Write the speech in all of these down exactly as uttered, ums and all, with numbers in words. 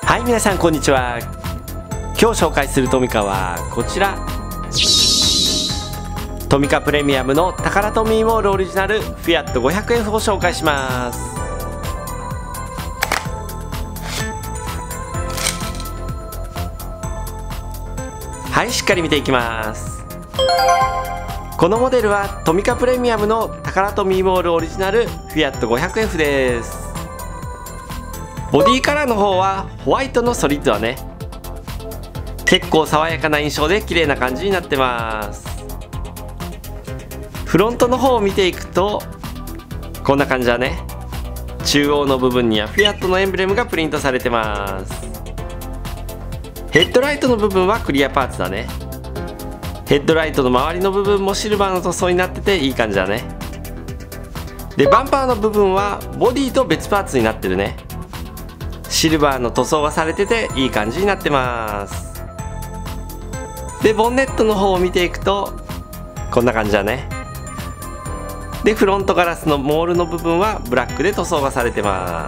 はい、皆さんこんにちは。今日紹介するトミカはこちら、トミカプレミアムのタカラトミーモールオリジナルフィアット ごひゃくエフ を紹介します。はい、しっかり見ていきます。このモデルはトミカプレミアムのタカラトミーモールオリジナルフィアット ごひゃくエフ です。ボディカラーの方はホワイトのソリッドだね。結構爽やかな印象で綺麗な感じになってます。フロントの方を見ていくとこんな感じだね。中央の部分にはフィアットのエンブレムがプリントされてます。ヘッドライトの部分はクリアパーツだね。ヘッドライトの周りの部分もシルバーの塗装になってていい感じだね。でバンパーの部分はボディと別パーツになってるね。シルバーの塗装がされてていい感じになってます。でボンネットの方を見ていくとこんな感じだね。でフロントガラスのモールの部分はブラックで塗装がされてます。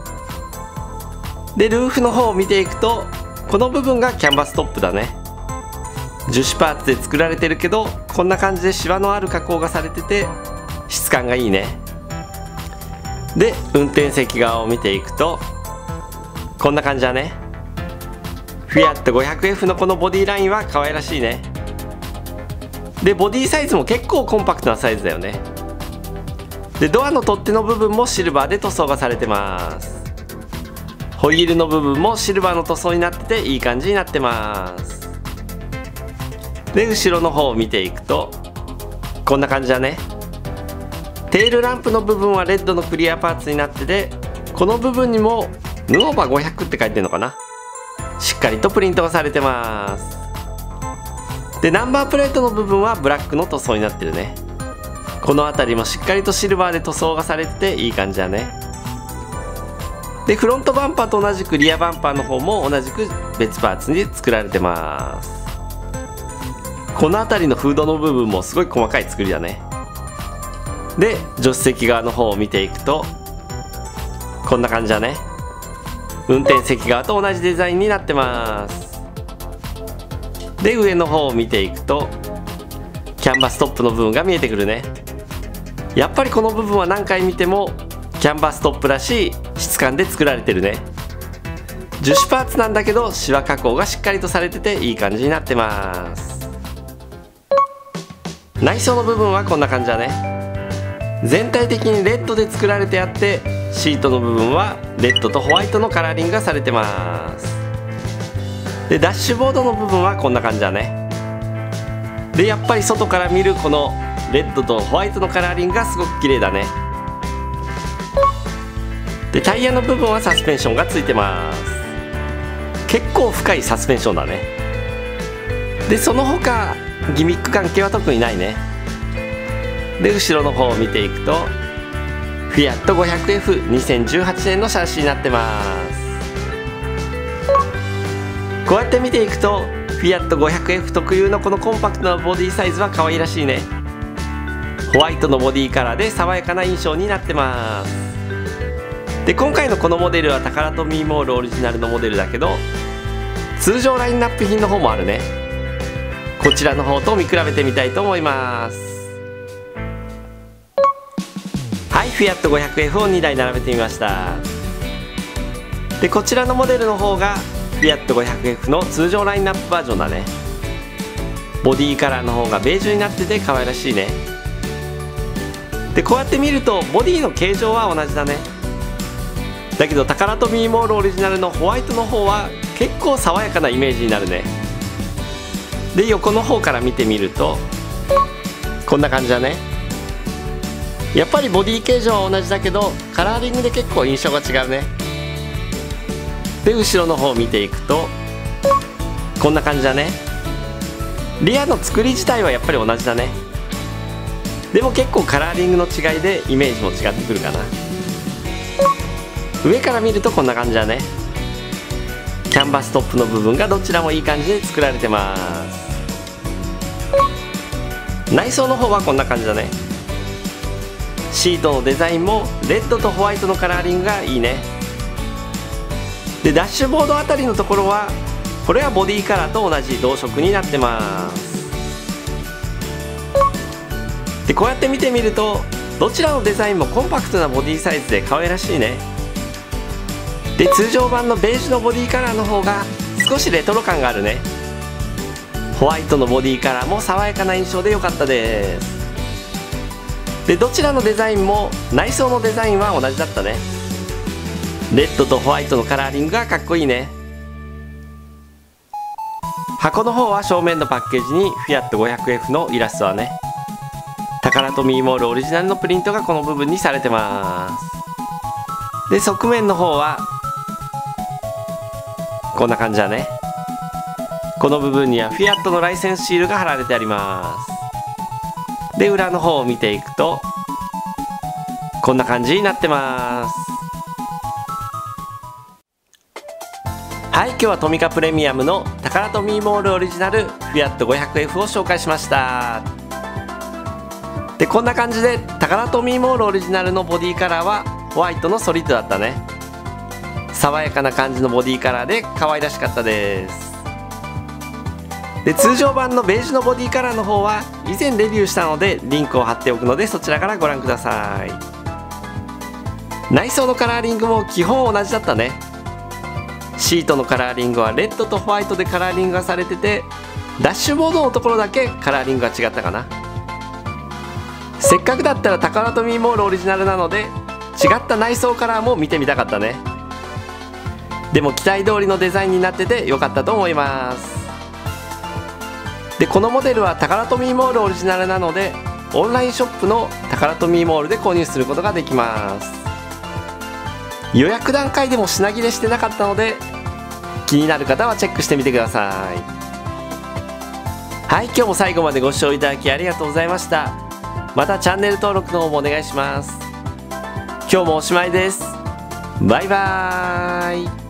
でルーフの方を見ていくとこの部分がキャンバストップだね。樹脂パーツで作られてるけどこんな感じでシワのある加工がされてて質感がいいね。で運転席側を見ていくとこんな感じだね。フィアット ごひゃくエフ のこのボディラインは可愛らしいね。でボディサイズも結構コンパクトなサイズだよね。でドアの取っ手の部分もシルバーで塗装がされてます。ホイールの部分もシルバーの塗装になってていい感じになってます。で後ろの方を見ていくとこんな感じだね。テールランプの部分はレッドのクリアパーツになっててこの部分にもヌオーバーごひゃくって書いてるのかな。しっかりとプリントがされてます。でナンバープレートの部分はブラックの塗装になってるね。この辺りもしっかりとシルバーで塗装がされてていい感じだね。でフロントバンパーと同じくリアバンパーの方も同じく別パーツに作られてます。この辺りのフードの部分もすごい細かい作りだね。で助手席側の方を見ていくとこんな感じだね。運転席側と同じデザインになってます。で上の方を見ていくとキャンバストップの部分が見えてくるね。やっぱりこの部分は何回見てもキャンバストップらしい質感で作られてるね。樹脂パーツなんだけどシワ加工がしっかりとされてていい感じになってます。内装の部分はこんな感じだね。全体的にレッドで作られてあってシートの部分はレッドとホワイトのカラーリングがされてます。でダッシュボードの部分はこんな感じだね。でやっぱり外から見るこのレッドとホワイトのカラーリングがすごく綺麗だね。でタイヤの部分はサスペンションがついてます。結構深いサスペンションだね。でその他ギミック関係は特にないね。で後ろの方を見ていくとフィアット ごひゃくエフにせんじゅうはちねんのシャシーになってます。こうやって見ていくとフィアット ごひゃくエフ 特有のこのコンパクトなボディサイズは可愛らしいね。ホワイトのボディカラーで爽やかな印象になってます。で今回のこのモデルはタカラトミーモールオリジナルのモデルだけど通常ラインナップ品の方もあるね。こちらの方と見比べてみたいと思います。はい、フィアット ごひゃくエフ をにだい並べてみました。でこちらのモデルの方がフィアット ごひゃくエフ の通常ラインナップバージョンだね。ボディカラーの方がベージュになってて可愛らしいね。でこうやって見るとボディの形状は同じだね。だけどタカラトミーモールオリジナルのホワイトの方は結構爽やかなイメージになるね。で横の方から見てみるとこんな感じだね。やっぱりボディ形状は同じだけどカラーリングで結構印象が違うね。で後ろの方を見ていくとこんな感じだね。リアの作り自体はやっぱり同じだね。でも結構カラーリングの違いでイメージも違ってくるかな。上から見るとこんな感じだね。キャンバストップの部分がどちらもいい感じで作られてます。内装の方はこんな感じだね。シートのデザインもレッドとホワイトのカラーリングがいいね。 でダッシュボードあたりのところはこれはボディカラーと同じ同色になってます。でこうやって見てみるとどちらのデザインもコンパクトなボディサイズで可愛らしいね。で通常版のベージュのボディカラーの方が少しレトロ感があるね。ホワイトのボディカラーも爽やかな印象で良かったです。でどちらのデザインも内装のデザインは同じだったね。レッドとホワイトのカラーリングがかっこいいね。箱の方は正面のパッケージにフィアット ごひゃくエフ のイラストはね、タカラトミーモールオリジナルのプリントがこの部分にされてます。で側面の方はこんな感じだね。この部分にはフィアットのライセンスシールが貼られてあります。で裏の方を見ていくとこんな感じになってます。はい、今日はトミカプレミアムのタカラトミーモールオリジナルフィアット ごひゃくエフ を紹介しました。でこんな感じでタカラトミーモールオリジナルのボディカラーはホワイトのソリッドだったね。爽やかな感じのボディカラーで可愛らしかったです。で通常版のベージュのボディカラーの方は以前レビューしたのでリンクを貼っておくのでそちらからご覧ください。内装のカラーリングも基本同じだったね。シートのカラーリングはレッドとホワイトでカラーリングがされてて、ダッシュボードのところだけカラーリングが違ったかな。せっかくだったらタカラトミーモールオリジナルなので違った内装カラーも見てみたかったね。でも期待通りのデザインになってて良かったと思います。でこのモデルはタカラトミーモールオリジナルなのでオンラインショップのタカラトミーモールで購入することができます。予約段階でも品切れしてなかったので気になる方はチェックしてみてください。はい、今日も最後までご視聴いただきありがとうございました。またチャンネル登録の方もお願いします。今日もおしまいです。バイバーイ。